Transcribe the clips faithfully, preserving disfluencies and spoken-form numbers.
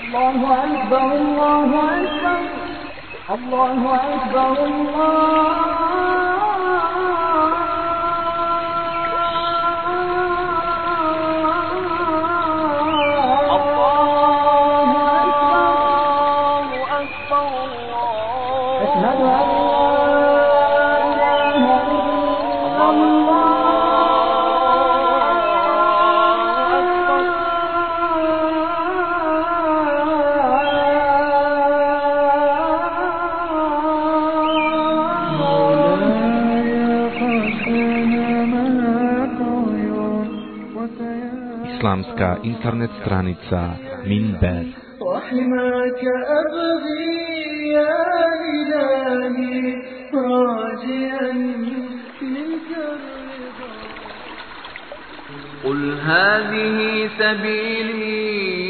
الله أكبر الله أكبر الله أكبر الله Islamska internet stranica Minber. رحمك أبغي يا إلهي راجيا منك الرضا قل هذه سبيلي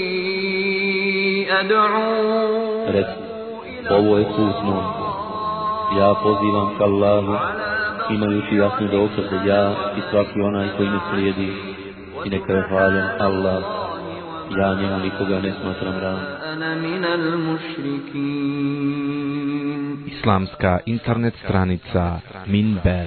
أدعو ovo je put moj. Ja pozivam k Allahu, imajući jasne dokaze ja i svaki onaj koji me slijedi. I neka je hvaljen Allah, ja njemu nikoga ne smatram ravnim. Islamska internet stranica Minber.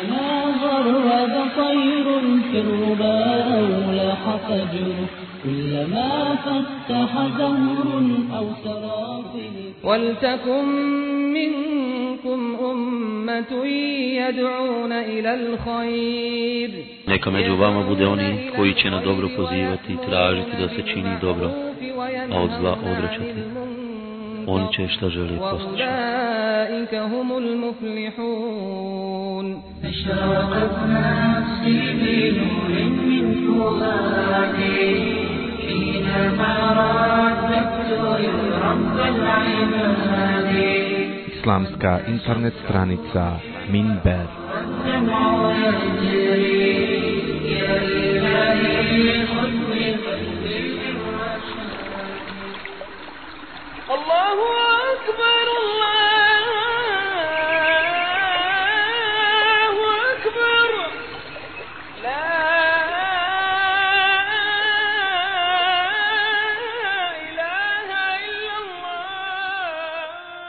ولتكن منكم أمة يدعون إلى الخير. Neka među vama bude oni koji će na dobro pozivati i tražiti da se čini dobro, a od zla odvraćati. Oni će šta želi postići. أولئك هم المفلحون. أشرقت نفسي بنور من فؤادي حينما رددت يا رب العباد. Islamska internet stranica Minber. الدمع يجري يا إلهي خذ بقلبي الرشاد. الله أكبر الله أكبر لا إله إلا الله.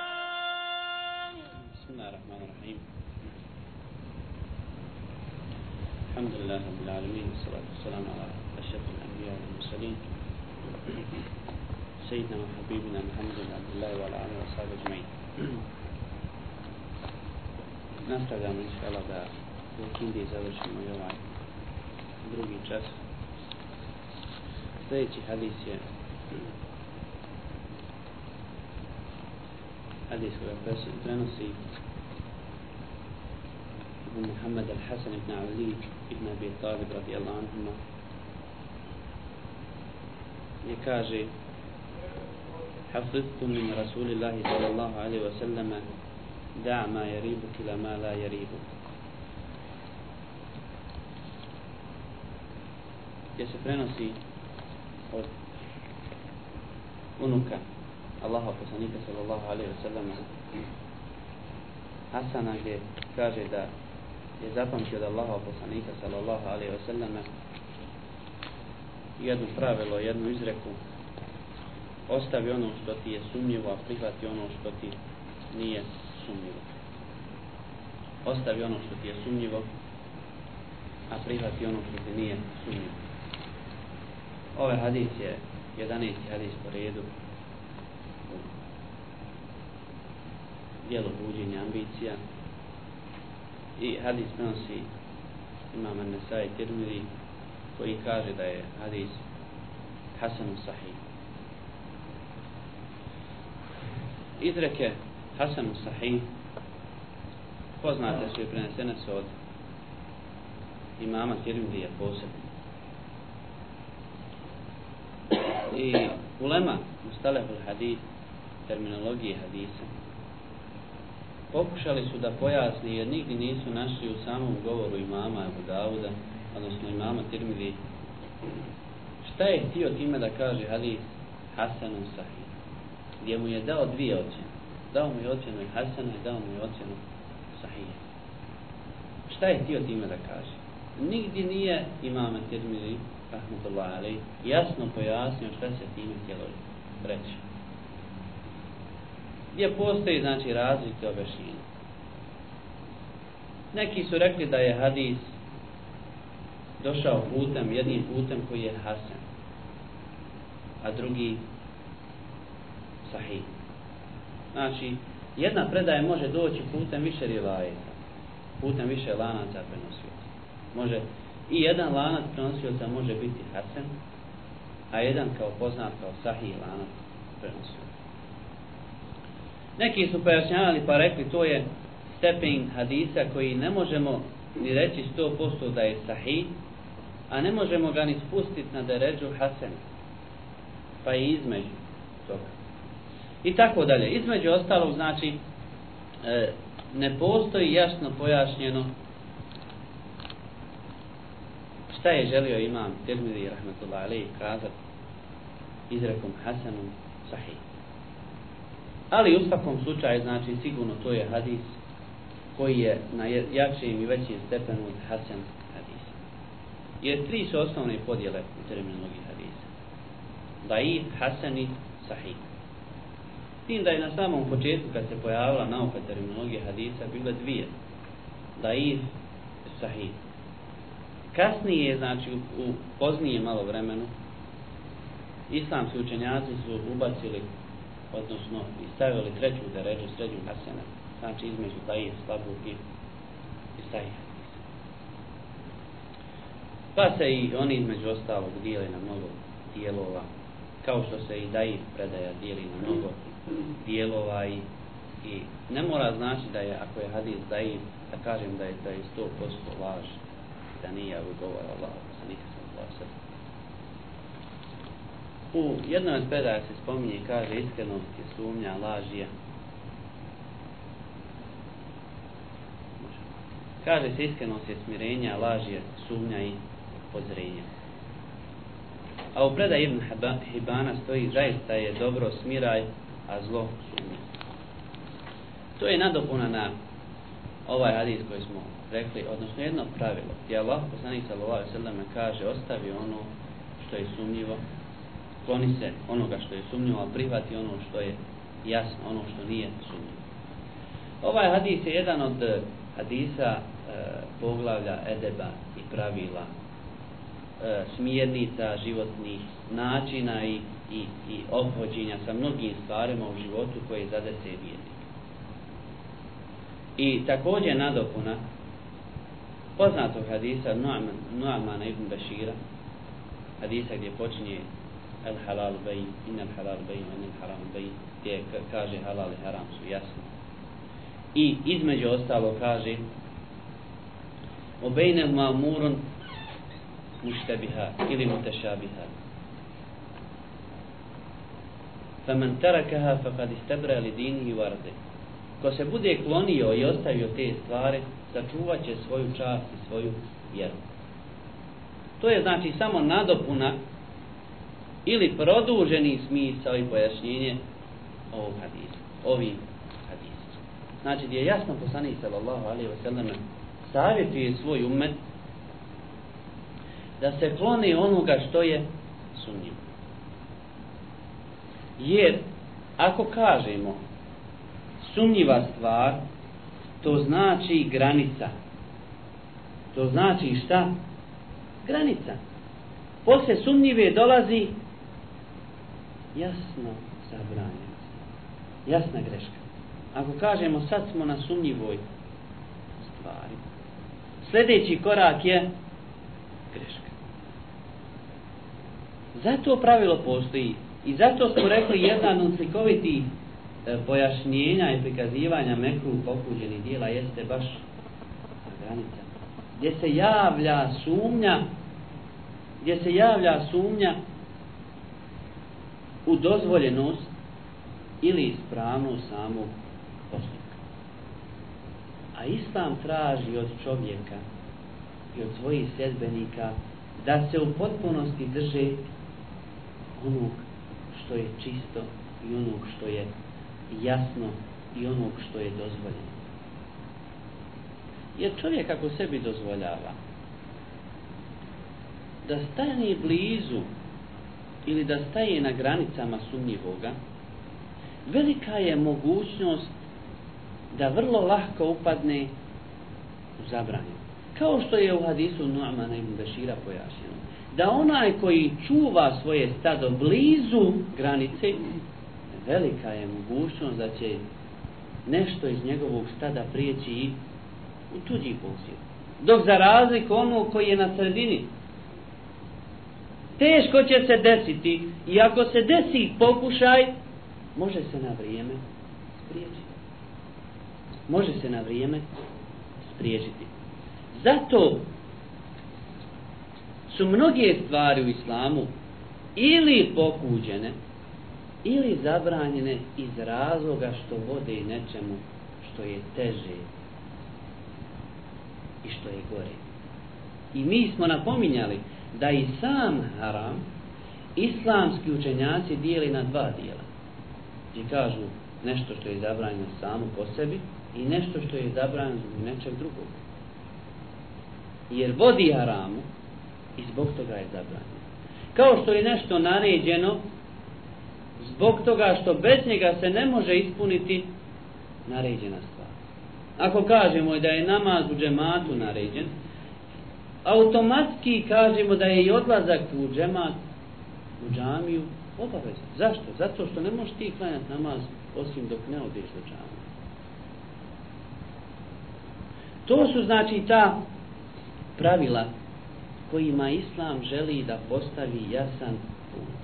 بسم الله الرحمن الرحيم. الحمد لله رب العالمين والصلاة والسلام على أشرف الأنبياء والمرسلين سيدنا وحبيبنا محمد بن عبد الله وعلى آله وصحبه أجمعين. Nastavljamo inšala da u Kindiji završimo i ovaj drugi čas. Sljedeći hadis je hadis koga prenosi Muhammed al-Hasan ibn Ali ibn Abi Talib radijallahu anhuma, gdje kaže: حفظت من رسول الله صلى الله عليه وسلم دع ما يريبك إلى ما لا يريبك. Gdje se prenosi od unuka Allaha poslanika sallallahu alejhi ve sellem Hasana, gdje kaže da je zapamtio od Allaha poslanika sallallahu alejhi ve sellem jedno pravilo, jednu izreku: ostavi ono što ti je sumnjivo, a prihvati ono što ti nije sumnjivo. Ostavi ono što ti je sumnjivo, a prihvati ono što ti nije sumnjivo. Ovaj hadis je jedanaesti hadis po redu u dijelu buđenja ambicija. I hadis prenosi imam An-Nesai Tirmidhi, koji kaže da je hadis Hasanun Sahih. Izreke Hasanun Sahih poznate su i prenesene su od imama Tirmidhija posebno. I ulema Mustalehul Hadis, terminologije hadisa, pokušali su da pojasni, jer nigdje nisu našli u samom govoru imama Abu Dauda, odnosno imama Tirmidhi, šta je htio time da kaže hadis Hasanun Sahih, gdje mu je dao dvije ocjene. Dao mu je ocjenu i Hasana i dao mu je ocjenu Sahih. Šta je htio time da kaže? Nigdje nije imama Tirmidhi rahmetullahi alejhi jasno pojasnio šta se time htjelo reći. Gdje postoji, znači, različite objašnjenja. Neki su rekli da je hadis došao putem, jednim putem koji je hasan, a drugi sahih. Znači, jedna predaja može doći putem više rivajeta, putem više lanaca prenosioca. Može i jedan lanac prenosioca može biti hasan, a jedan kao poznat kao sahih lanac prenosioca. Neki su pojašnjavali pa rekli to je stepen hadisa koji ne možemo ni reći sto posto da je sahih, a ne možemo ga ni spustiti na deređu hasan, pa je između toga. I tako dalje. Između ostalog, znači, e, ne postoji jasno pojašnjeno šta je želio imam Tirmidhi rahmetullahi alejhi kazati izrekom hasanun sahih. Ali u svakom slučaju, znači, sigurno to je hadis koji je na jačem i većem stepenu od hasan hadisa. Jer tri su osnovne podjele u terminologiji hadisa. Daif, hasan i sahih. Tim da je na samom početku, kad se pojavila nauka terminologije hadisa, bile dvije. Daif, sahih. Kasnije, znači, u, u poznije malo vremenu, islamski učenjaci su ubacili, odnosno stavili treću deređu, srednju hasana, znači između daif, slabog i, i sahih hadisa. Pa se i oni između ostalog dijeli na mnogo dijelova, kao što se i daif predaja dijeli na mnogo dijelova i, i ne mora znači da je, ako je hadis daif, da kažem da je da je sto posto laž, da nije u govor Allah, sa nikad sam U jednoj od predaja se spominje i kaže iskrenost je sumnja, laž je. Kaže se iskrenost je smirenja, laž je sumnja i pozorenje. A u predaji Ibn Hibana stoji zaista je dobro smiraj, a zlo sumnja. To je nadopuna na ovaj hadis koji smo rekli, odnosno jedno pravilo, gdje Allah poslanik sallallahu alejhi ve sellem kaže ostavi ono što je sumnjivo, kloni se onoga što je sumnjivo, a prihvati ono što je jasno, ono što nije sumnjivo. Ovaj hadis je jedan od hadisa e, poglavlja edeba i pravila, e, smjernica životnih načina i, i, i ophođenja sa mnogim stvarima u životu koje zadese vjernika. I također nadopuna poznatog hadisa Nu'mana ibn Bashira, hadisa gdje počinje el halal bayn, inal halal bayn, inal haram bayn, gdje kaže halal i haram su jasni. I između ostalo kaže o bejnel ma'murun muštabiha ili mutešabiha. Faman tarakaha faqad istabra li dinihi warde. Ko se bude klonio i ostavio te stvari, sačuvat će svoju čast i svoju vjeru. To je znači samo nadopuna ili produženi smisao i pojašnjenje ovog hadisa, ovim hadisa. Znači gdje je jasno poslanik sallallahu alejhi ve sellem savjetuje svoj ummet da se kloni onoga što je sumnjivo. Jer ako kažemo sumnjiva stvar, to znači granica. To znači šta? Granica. Posle sumnjive dolazi jasno zabranjeno. Jasna greška. Ako kažemo sad smo na sumnjivoj stvari, sljedeći korak je greška. Zato pravilo postoji i zato smo rekli jedan od slikovitih pojašnjenja i prikazivanja mekruh pokuđenih dijela jeste baš granica. Gdje se javlja sumnja, gdje se javlja sumnja u dozvoljenost ili ispravnost samog postupka. A Islam traži od čovjeka i od svojih sljedbenika da se u potpunosti drže onog što je čisto i onog što je jasno i onog što je dozvoljeno. Jer čovjek ako sebi dozvoljava da stane blizu ili da staje na granicama sumnjivoga, velika je mogućnost da vrlo lahko upadne u zabranjeno. Kao što je u hadisu Nu'mana ibn Bešira pojašnjeno, da onaj koji čuva svoje stado blizu granice, velika je mogućnost da će nešto iz njegovog stada prijeći i u tuđi posjed. Dok za razliku onog koji je na sredini, teško će se desiti, i ako se desi pokušaj, može se na vrijeme spriječiti. Može se na vrijeme spriječiti. Zato su mnoge stvari u islamu ili pokuđene, ili zabranjene iz razloga što vode nečemu što je teže i što je gore. I mi smo napominjali da i sam haram islamski učenjaci dijeli na dva dijela. I kažu nešto što je zabranjeno samo po sebi i nešto što je zabranjeno zbog nečeg drugog. Jer vodi haramu i zbog toga je zabranjeno. Kao što je nešto naređeno zbog toga što bez njega se ne može ispuniti naređena stvar. Ako kažemo da je namaz u džematu naređen, automatski kažemo da je i odlazak u džemat, u džamiju, obavezan. Zašto? Zato što ne možeš ti klanjati namaz osim dok ne odeš do džamije. To su znači ta pravila kojima Islam želi da postavi jasan put.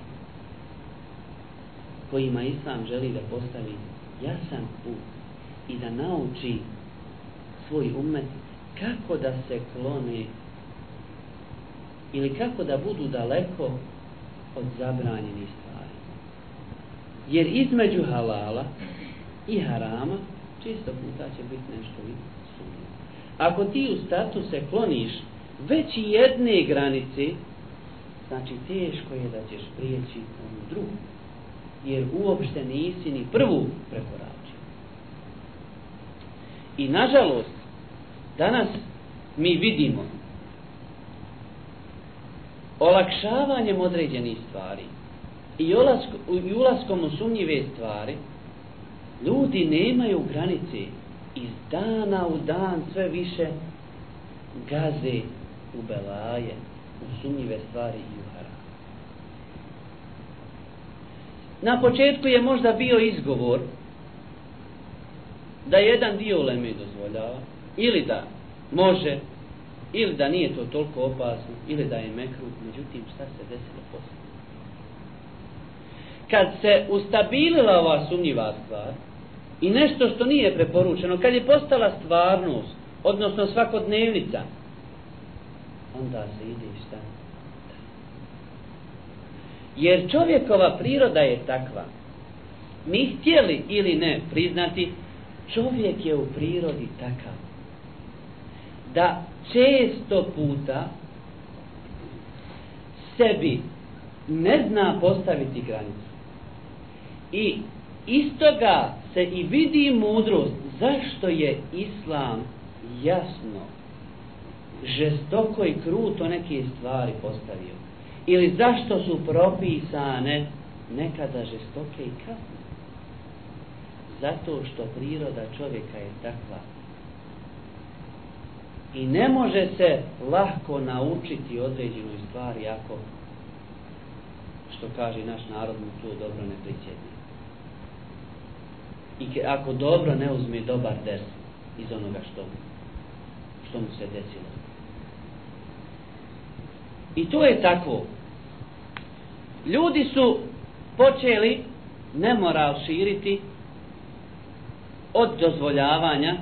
Kojima Islam želi da postavi jasan put i da nauči svoj umet kako da se klone ili kako da budu daleko od zabranjenih stvari. Jer između halala i harama često puta će biti nešto i sumnjivo. Ako ti u startu se kloniš već jedne granice, znači teško je da ćeš prijeći onu drugu. Jer uopšte nisi ni prvu prekoračio. I nažalost, danas mi vidimo olakšavanjem određenih stvari i ulaskom u sumnjive stvari, ljudi nemaju granice, iz dana u dan sve više gaze u belaje, u sumnjive stvari i u haram. Na početku je možda bio izgovor da jedan dio uleme dozvoljava, ili da može, ili da nije to toliko opasno, ili da je mekruh. Međutim, šta se desilo poslije? Kad se ustabilila ova sumnjiva stvar i nešto što nije preporučeno, kad je postala stvarnost, odnosno svakodnevnica, onda se ide šta? Jer čovjekova priroda je takva. Mi htjeli ili ne priznati, čovjek je u prirodi takav da često puta sebi ne zna postaviti granicu. I iz toga se i vidi mudrost zašto je Islam jasno, žestoko i kruto neke stvari postavio. Ili zašto su propisane nekada žestoke i kazne. Zato što priroda čovjeka je takva. I ne može se lahko naučiti određenoj stvari ako, što kaže naš narod, mu to dobro ne prisjedne. I ako dobro ne uzme dobar ders iz onoga što, što mu se desilo. I to je tako. Ljudi su počeli nemoral širiti od dozvoljavanja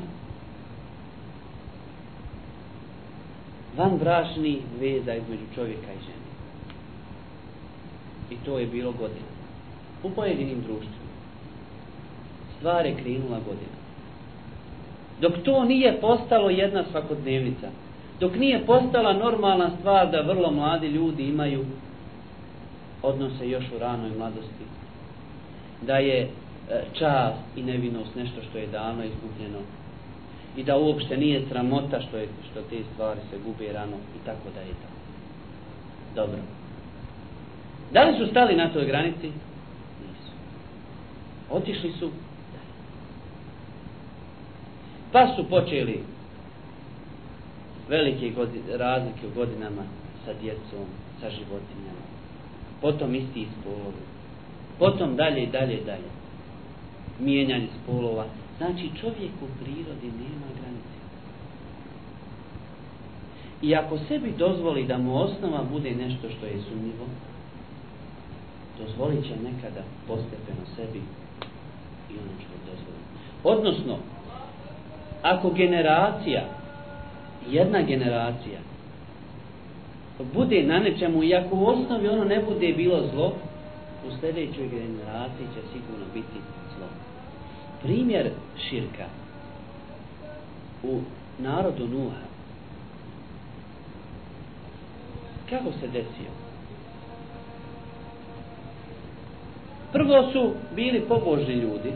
vanbračnih veza između čovjeka i žene. I to je bilo godina. U pojedinim društvima. Stvar je krenula godina. Dok to nije postalo jedna svakodnevnica, dok nije postala normalna stvar da vrlo mladi ljudi imaju odnose još u ranoj mladosti, da je čast i nevinost nešto što je davno izgubljeno i da uopšte nije sramota što, je, što te stvari se gube rano i tako da je tako. Dobro. Da li su stali na toj granici? Nisu. Otišli su. Pa su počeli velike godine, razlike u godinama sa djecom, sa životinjama. Potom isti spolovi. Potom dalje i dalje i dalje. Mijenjanje spolova. Znači čovjek u prirodi nema granice. I ako sebi dozvoli da mu osnova bude nešto što je sumnjivo, dozvolit će nekada postepeno sebi i ono što je dozvoljeno. Odnosno, ako generacija, jedna generacija, bude na nečemu i ako u osnovi ono ne bude bilo zlo, u sljedećoj generaciji će sigurno biti zlo. Primjer širka u narodu Nuha. Kako se desio? Prvo su bili pobožni ljudi.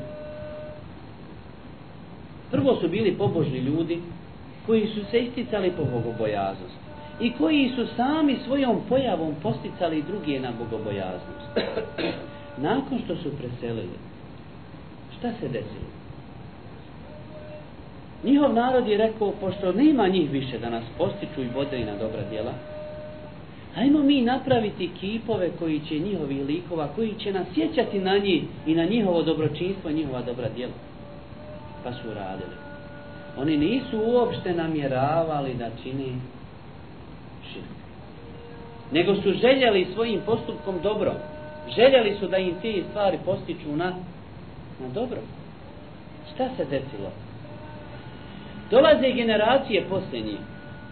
Prvo su bili pobožni ljudi koji su se isticali po bogobojaznosti i koji su sami svojom pojavom posticali druge na bogobojaznost. Nakon što su preselili, šta se desilo? Njihov narod je rekao, pošto nema njih više da nas postiču i vode na dobra djela, ajmo mi napraviti kipove koji će njihovih likova, koji će nas sjećati na njih i na njihovo dobročinstvo i njihova dobra djela. Pa su radili. Oni nisu uopšte namjeravali da čini širk. Nego su željeli svojim postupkom dobro. Željeli su da im te stvari postiču na, na dobro. Šta se desilo? Dolaze generacije poslije njih.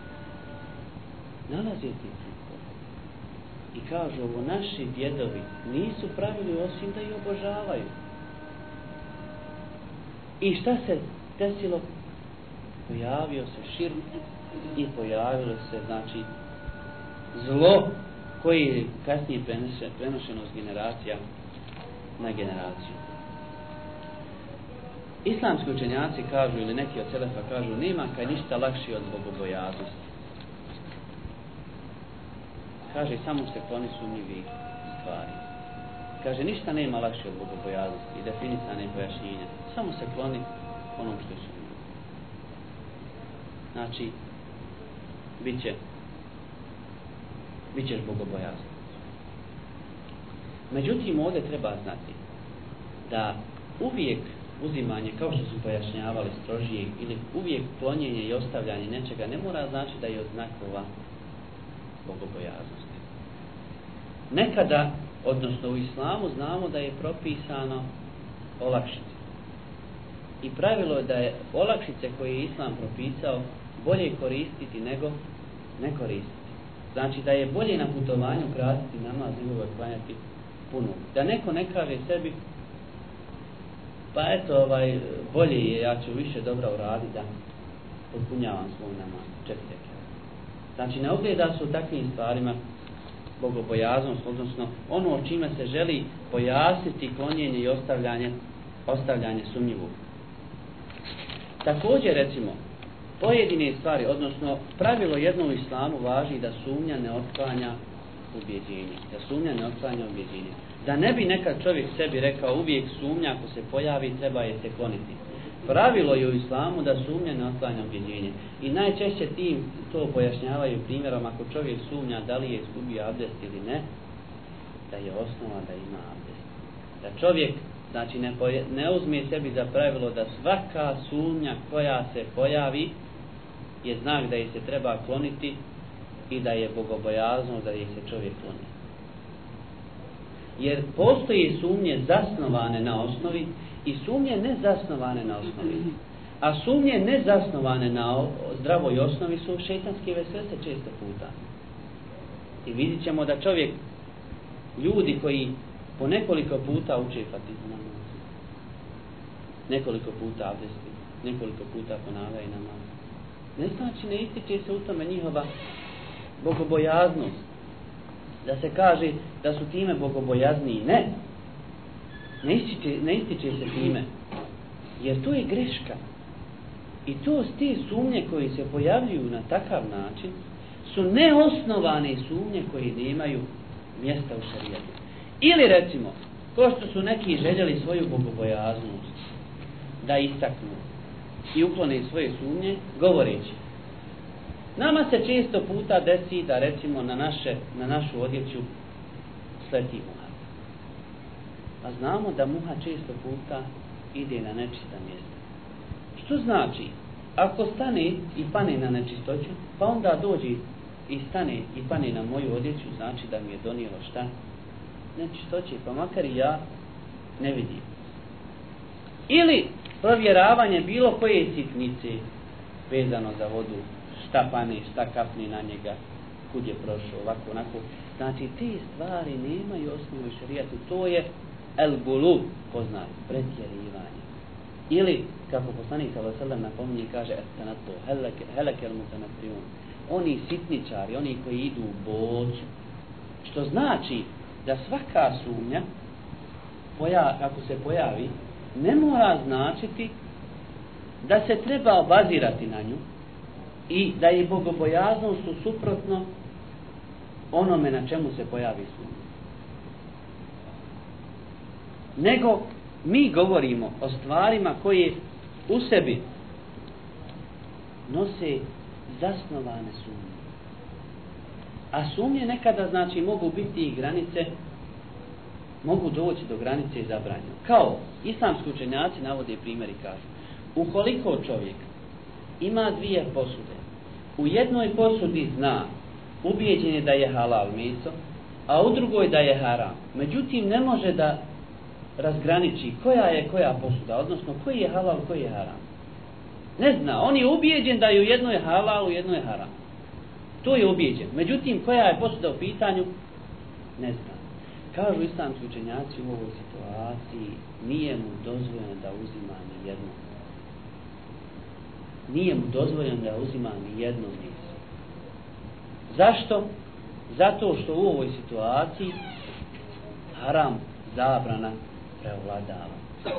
Nalaze ti i kažu, ovo naši djedovi nisu pravili osim da ih obožavaju. I šta se desilo? Pojavio se širk i pojavilo se, znači, zlo koji je kasnije prenošeno s generacija na generaciju. Islamski učenjaci kažu, ili neki od selefa kažu, nema kaj ništa lakši od bogobojaznosti. Kaže, samo se kloni sumnjivi stvari. Kaže, ništa nema lakše od bogobojaznosti i definisane pojašnjenja. Samo se kloni onom što je sumnjivo. Znači, bit će, bit ćeš bogobojazan. Međutim, ovdje treba znati da uvijek uzimanje, kao što su pojašnjavali strožije, ili uvijek klonjenje i ostavljanje nečega ne mora znači da je od znakova bogobojaznosti. Nekada, odnosno u islamu, znamo da je propisano olakšice. I pravilo je da je olakšice koje je islam propisao bolje koristiti nego ne koristiti. Znači da je bolje na putovanju kratiti namaz nego ga klanjati puno. Da neko ne kaže sebi, pa eto, ovaj, bolje je, ja ću više dobra uraditi da potpunjavam svoj namaz. Četiri. Znači ne ogleda su u takvim stvarima bogobojaznost, odnosno ono o čime se želi pojasniti klonjenje i ostavljanje, ostavljanje sumnjivog. Također, recimo, pojedine stvari, odnosno pravilo jedno u islamu važi da sumnja ne otklanja ubjeđenje. Da sumnja ne otklanja ubjeđenje. Da ne bi nekad čovjek sebi rekao uvijek sumnja ako se pojavi treba je se kloniti. Pravilo je u islamu da sumnja ne otklanja ubjeđenje. I najčešće tim to pojašnjavaju primjerom ako čovjek sumnja da li je izgubio abdest ili ne, da je osnova da ima abdest. Da čovjek, znači, ne, poje, ne uzme sebi za pravilo da svaka sumnja koja se pojavi je znak da je se treba kloniti i da je bogobojazno da je se čovjek kloni. Jer postoje sumnje zasnovane na osnovi i sumnje nezasnovane na osnovi. A sumnje nezasnovane na zdravoj osnovi su šejtanske vesvese često puta. I vidit ćemo da čovjek, ljudi koji po nekoliko puta uče Fatihu namaz, nekoliko puta abdesti, nekoliko puta ponavljaju namaz, ne znači ne ističe se u tome njihova bogobojaznost. Da se kaže da su time bogobojazniji. Ne. Ne ističe, ne ističe se time. Jer to je greška. I to te sumnje koje se pojavljuju na takav način su neosnovane sumnje koje nemaju mjesta u šerijatu. Ili recimo, ko što su neki željeli svoju bogobojaznost da istaknu i uklone svoje sumnje, govoreći: nama se često puta desi da recimo na, naše, na našu odjeću sleti muha. A znamo da muha često puta ide na nečista mjesta. Što znači, ako stane i pane na nečistoću, pa onda dođe i stane i pane na moju odjeću, znači da mi je donijelo šta? Nečistoće, pa makar i ja ne vidim. Ili provjeravanje bilo koje sitnice vezano za vodu, šta pane, šta kapne na njega, kud je prošao, ovako, onako. Znači, te stvari nemaju osnovu u šerijatu, to je el gulu, poznat, pretjerivanje. Ili, kako poslanik sallallahu alejhi ve sellem napominje, kaže estanato, helekel mutanatrijun, oni sitničari, oni koji idu u bocu. Što znači da svaka sumnja, poja, ako se pojavi, ne mora značiti da se treba obazirati na nju i da je bogobojaznost suprotno onome na čemu se pojavi sumnja. Nego mi govorimo o stvarima koje u sebi nose zasnovane sumnje. A sumnje nekada znači mogu biti i granice, mogu doći do granice i zabranjeno. Kao islamski učenjaci navode primjer i kažu: ukoliko čovjek ima dvije posude, u jednoj posudi zna, ubijeđen je da je halal meso, a u drugoj da je haram. Međutim, ne može da razgraniči koja je koja posuda, odnosno koji je halal, koji je haram. Ne zna, on je ubijeđen da je u jednoj halal, u jednoj haram. To je ubijeđen. Međutim, koja je posuda u pitanju, ne zna. Kažu islamski učenjaci u ovoj situaciji, nije mu dozvoljeno da uzima ni jedno. Nije mu dozvoljeno da uzima ni jedno meso. Zašto? Zato što u ovoj situaciji haram, zabrana prevladava.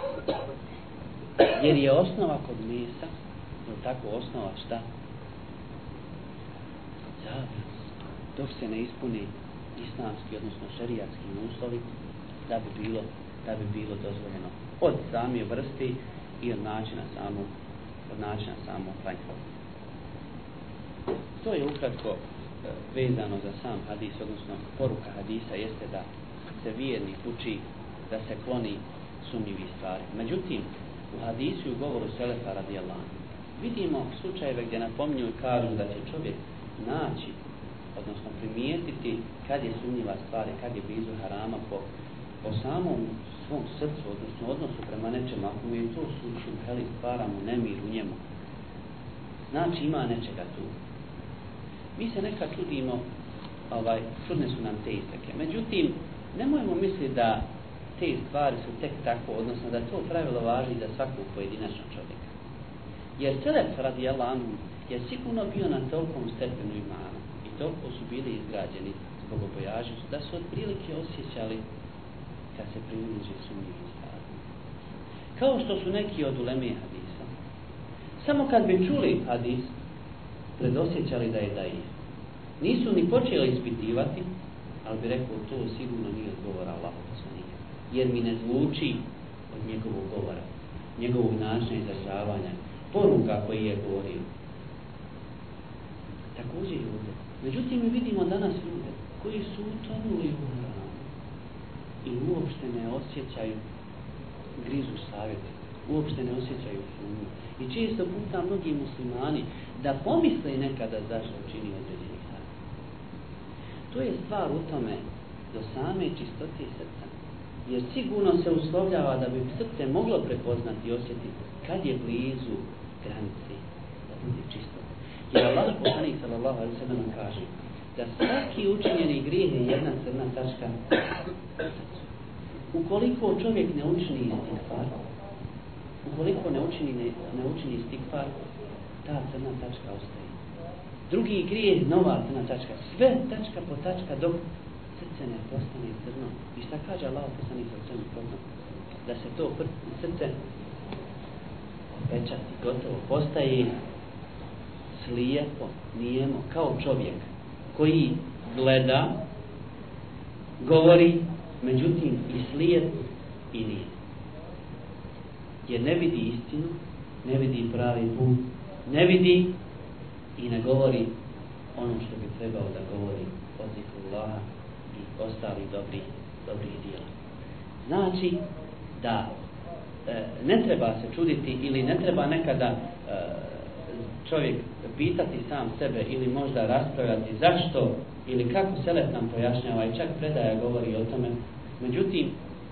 Jer je osnova kod mesa, je tako osnova šta? Zabrana. Dok se ne ispuni islamski, odnosno šerijatski uslovi, da bi bilo, da bi bilo dozvoljeno od same vrste i od načina samog, od načina samog klanja. To je ukratko vezano za sam hadis, odnosno poruka hadisa jeste da se vjernik uči da se kloni sumnjivih stvari. Međutim, u hadisu i u govoru Selefa radijallahu anhu vidimo slučajeve gdje napominju i kažu da će čovjek naći, odnosno primijetiti kad je sumnjiva stvar i kad je blizu harama po, po samom svom srcu, odnosno odnosu prema nečemu, ako mu je to sušum, heli stvara mu nemir u njemu. Znači ima nečega tu. Mi se nekad čudimo, ovaj, čudne su nam te istreke. Međutim, nemojmo misliti da te stvari su tek tako, odnosno da to pravilo važi za svakog pojedinačnog čovjeka. Jer Selef radijallahu anhu je sigurno bio na tolikom stepenu imana i toliko su bili izgrađeni zbog bogobojažnosti da su otprilike osjećali kad se približe sumnjivim stvarima. Kao što su neki od uleme hadisa. Samo kad bi čuli hadis, predosjećali da je da je. Nisu ni počeli ispitivati, ali bi rekao to sigurno nije odgovor Allahu poslanika. Jer mi ne zvuči od njegovog govora, njegovog načina izražavanja, poruka koji je govorio. Također i ovdje. Međutim, mi vidimo danas ljude koji su utonuli u haramu i uopšte ne osjećaju grizu savjeti, uopšte ne osjećaju sumnju. I često puta mnogi muslimani da pomisle nekada zašto čini određeni haram. To je stvar u tome do same čistote srca. Jer sigurno se uslovljava da bi srce moglo prepoznati i osjetiti kad je blizu granice da bude čisto. Jer Allah poslanik sallallahu alejhi ve sellem kaže da svaki učinjeni grijeh je jedna crna tačka u srcu. Ukoliko čovjek ne učini istikfar, ukoliko ne učini, ne, ne učini istikfar, ta crna tačka ostaje. Drugi grijeh, nova crna tačka, sve tačka po tačka dok srce ne postane crno. I šta kaže Allah poslanik sallallahu alejhi ve sellem? Da se to srce pečati, gotovo, postaje slijepo, nijemo, kao čovjek koji gleda govori, međutim i slijed i nije. Jer ne vidi istinu, ne vidi pravi put, ne vidi i ne govori ono što bi trebao da govori od zikrullaha i ostali dobrih dobrih djela. Znači da e, ne treba se čuditi ili ne treba nekada e, čovjek pitati sam sebe ili možda raspravljati zašto ili kako selef nam pojašnjava i čak predaja govori o tome. Međutim,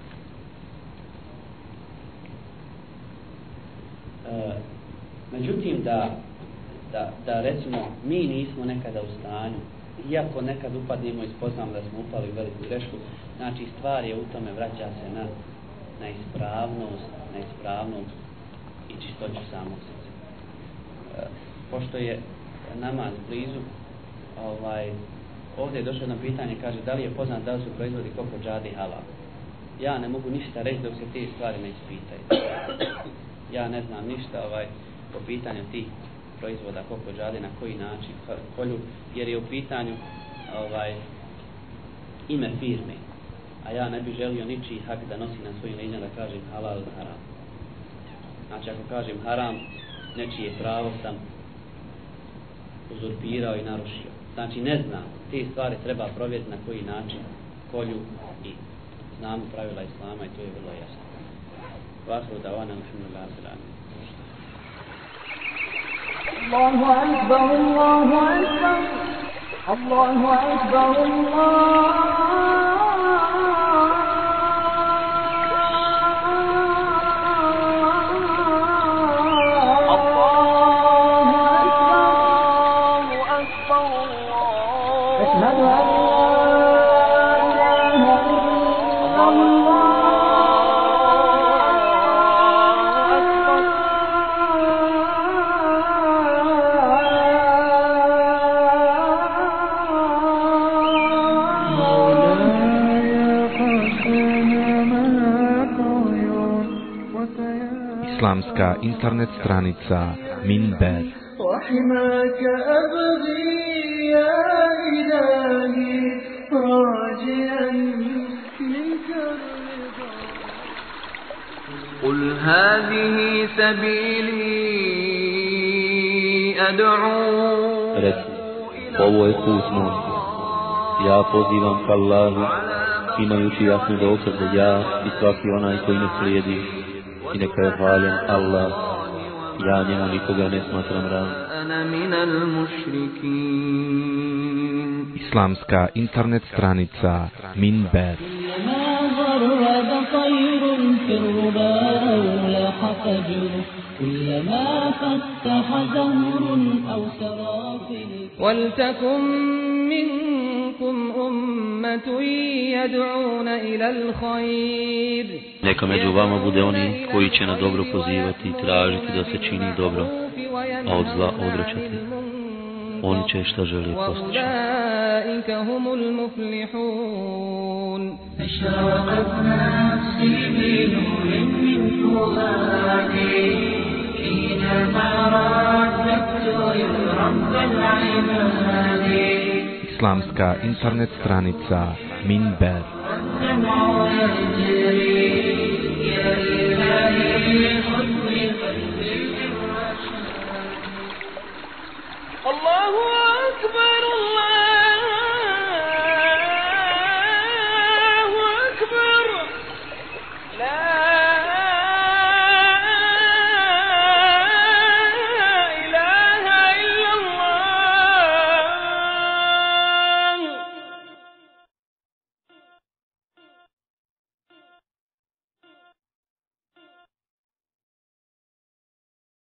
e, međutim da, da, da recimo mi nismo nekada u stanju, iako nekad upadnemo i spoznamo da smo upali u veliku grešku, znači stvar je u tome, vraća se na, na ispravnost, na ispravnost i čistoću samog srca. E, pošto je namaz blizu, ovaj, ovdje je došlo jedno pitanje, kaže da li je poznat da li su proizvodi koko džadi halal. Ja ne mogu ništa reći dok se te stvari ne ispitaju. Ja ne znam ništa ovaj, po pitanju tih proizvoda koko džadi, na koji način kolju, jer je u pitanju ovaj, ime firme. A ja ne bih želio ničiji hak da nosi na svojim leđima da kažem halal ili haram. Znači ako kažem haram, nečije pravo sam uzurpirao i narušio. Znači ne znam, te stvari treba provjeriti na koji način kolju i znamo pravila islama i to je vrlo jasno. Vasru davana alhamdulillah rabbil Allahu akbar, Allahu akbar, Allahu akbar, Islamska internet stranica Minber. وحماك أبغي يا إلهي راجيا منك الرضا. قل هذه سبيلي أدعو. Reci, ovo je put moj. Ja pozivam ka Allahu, imajući jasne dokaze ja i svaki onaj koji me slijedi. I neka je hvaljen Allah, ja njemu nikoga ne smatram ravnim. Islamska internet stranica Minber. ولتكن منكم أمة يدعون إلى الخير. Neka među vama bude oni koji će na dobro pozivati i tražiti da se čini dobro, a od zla odvraćati. Oni će šta žele postići. وأولئك هم المفلحون. أشرقت نفسي بنور من فؤادي حينما رددت يا رب العباد. Islamska internet stranica Minber. والدمع يجري